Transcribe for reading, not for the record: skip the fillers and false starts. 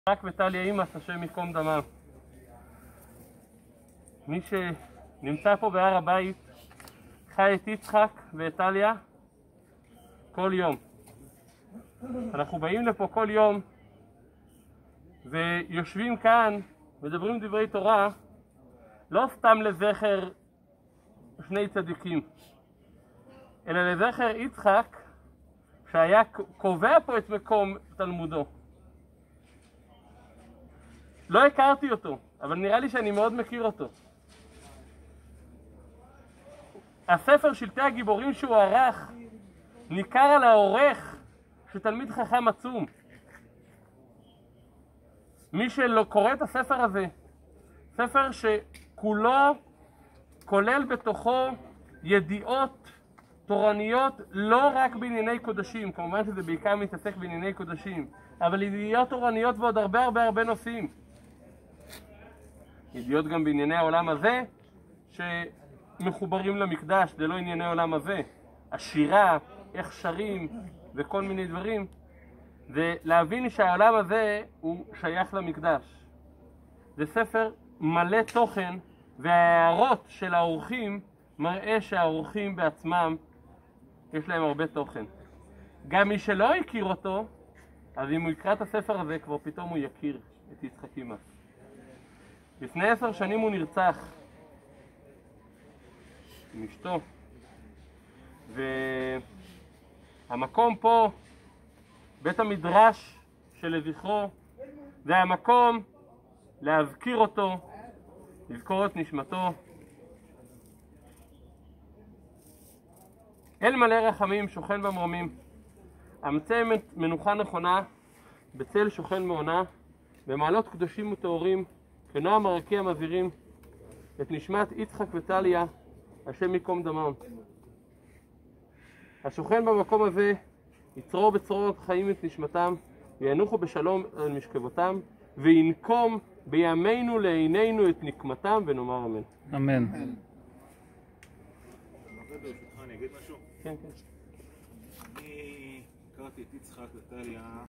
יצחק וטליה אימאס, השם ייקום דמם. מי שנמצא פה בהר הבית חי את יצחק ואת טליה כל יום. אנחנו באים לפה כל יום ויושבים כאן, מדברים דברי תורה, לא סתם לזכר שני צדיקים, אלא לזכר יצחק שהיה קובע פה את מקום תלמודו. לא הכרתי אותו, אבל נראה לי שאני מאוד מכיר אותו. הספר שלטי הגיבורים שהוא ערך, ניכר על העורך שתלמיד חכם עצום. מי שלא קורא את הספר הזה, ספר שכולו כולל בתוכו ידיעות תורניות לא רק בענייני קודשים, כמובן שזה בעיקר מתעסק בענייני קודשים, אבל ידיעות תורניות ועוד הרבה נושאים. ידיעות גם בענייני העולם הזה שמחוברים למקדש, זה לא ענייני העולם הזה, השירה, איך שרים וכל מיני דברים, ולהבין שהעולם הזה הוא שייך למקדש. זה ספר מלא תוכן, וההערות של האורחים מראה שהאורחים בעצמם יש להם הרבה תוכן. גם מי שלא הכיר אותו, אז אם הוא יקרא את הספר הזה כבר פתאום הוא יכיר את יצחק אימאס. לפני 10 שנים הוא נרצח עם אשתו, והמקום פה, בית המדרש שלזכרו, זה המקום להזכיר אותו, לזכור את נשמתו. אל מלא רחמים שוכן במרומים, אמצא מנוחה נכונה, בצל שוכן מעונה, במעלות קדושים וטהורים, כנועם הרקיע מבהירים את נשמת יצחק וטליה, השם ייקום דמם. השוכן במקום הזה יצרור בצרורות חיים את נשמתם, וינוחו בשלום על משכבותם, וינקום בימינו לעינינו את נקמתם, ונאמר אמן. אמן. אני אגיד משהו? כן. אני הכרתי את יצחק וטליה